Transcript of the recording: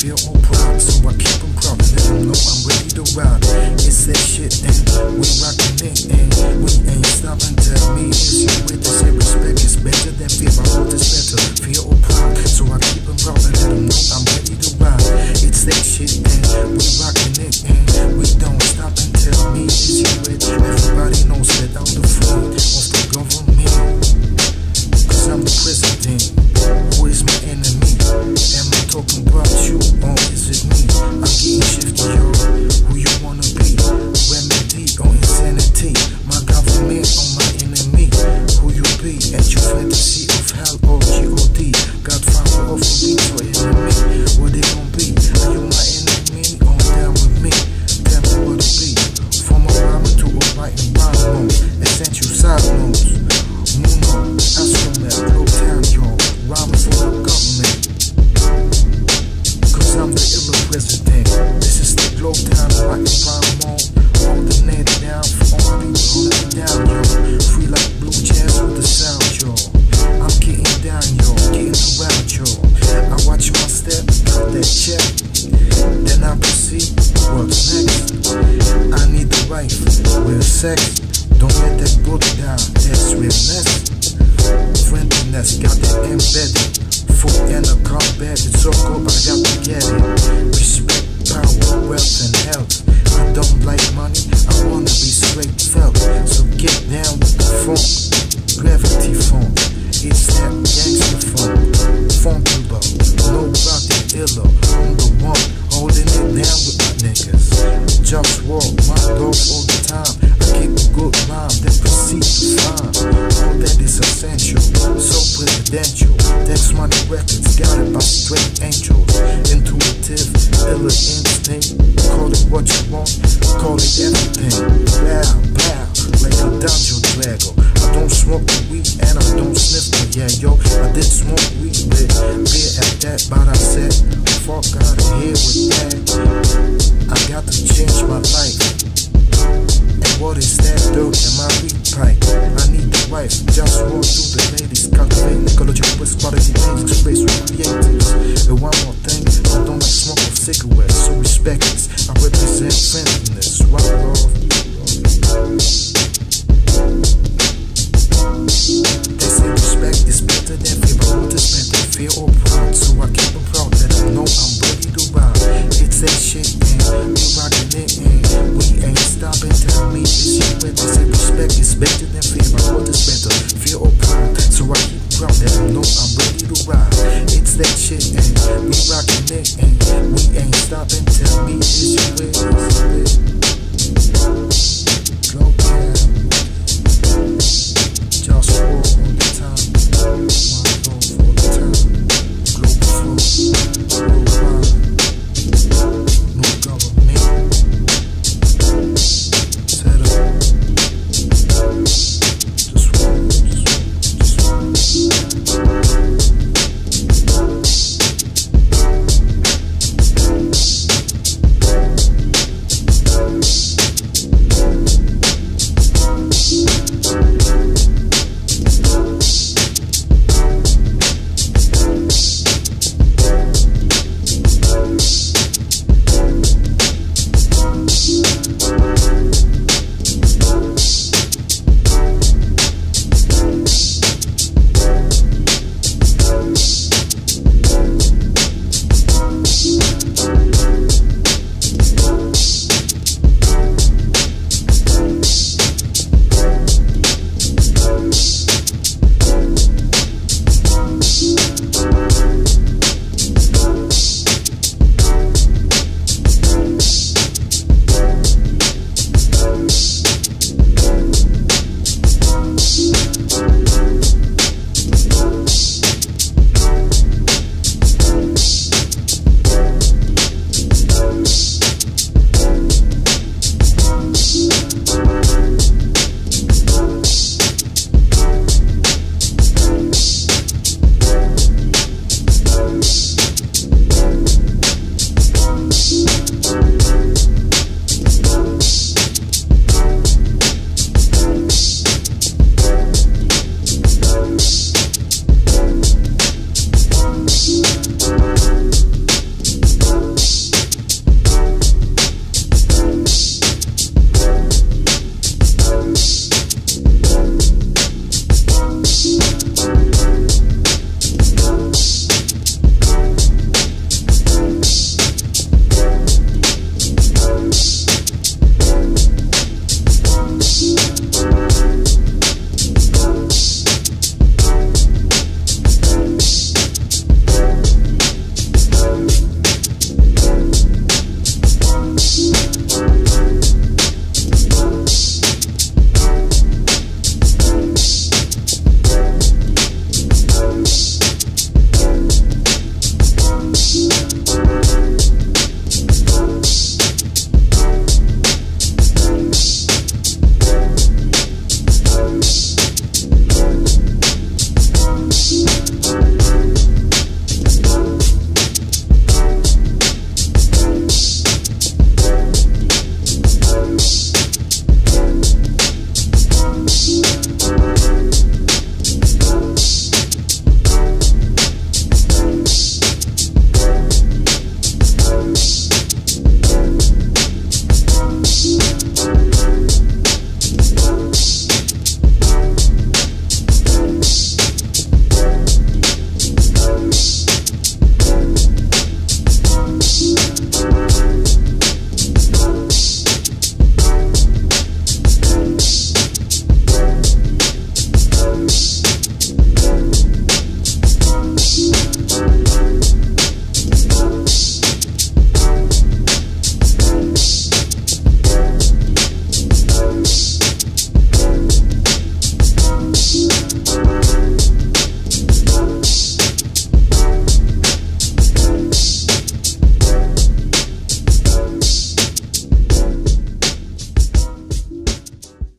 fear or pride, so I keep them proud and let them know I'm ready to ride. It's that shit and we rockin' it and we ain't stopping. Tell me is you with this respect is better than fear. My heart is better, fear or pride, so I keep them proud and let them know I'm ready to ride. It's that shit and we rockin' it and we don't stop and tell me is you with. Everybody knows that I'm the friend of the government, cause I'm the president. Who is my enemy? Am I talking about you or is it me? I'm getting shifty, yo. Who you wanna be? Remedy or insanity? My government or my enemy? Who you be? At your fantasy of hell or G.O.D. Godfather of the beat or enemy? What they gon' be? Are you my enemy or down with me? Tell me what it be. From a rhyme to a writing rhyme mode, essential side notes. Muno, Astromet, Low Town, yo. Rhyming for the government, cause I'm the illa president. This is the Globe Town, writing rhyme mode. Holding it down for all my people, holding it down, yo. Free like blue jazz with the sound, yo. I'm getting down, yo, getting around, yo. I watch my step, got that check, then I proceed, what's next? I need the wife, with sex. Don't let that book down, that's realness. Friendliness, got it embedded. Food and a combat, it's so good, but I got to get it. Respect, power, wealth, and health. I don't like money, I wanna be straight felt. So get down with the funk, gravity funk. It's that gangster funk, funkable, nobody iller. I'm the one holding it down with my niggas. Just walk my dog all the time. I keep a good rhyme, then proceed to find all that is essential, so presidential. Text Money Records, got it by straight angels. Intuitive, illa instinct. Call it what you want, call it everything. Bow, bow, like a dungeon dragger. I don't smoke the weed and I don't sniff the yeah, yo. I did smoke weed with beer at that, but I said, fuck out of here with that. I got to change my life. And what is that dirt in my weed pipe? I need the wife, just walk through the ladies. Cultivating ecological with quality music, space with creatives. And one more thing, I don't like smoke of cigarettes, so respect this. I represent friendliness, right, love? They say respect is better than fear, but what is better, fear or pride? So I keep them proud, let them know I'm ready to ride. It's that shit, and we rockin' it, and we ain't stopping. Tell me is you with. They say respect is better than fear, but what is better, fear or pride? So I keep them proud, let them know I'm ready to ride. It's that shit, and we rockin' it, and we ain't stopping. Tell me is you with. Go.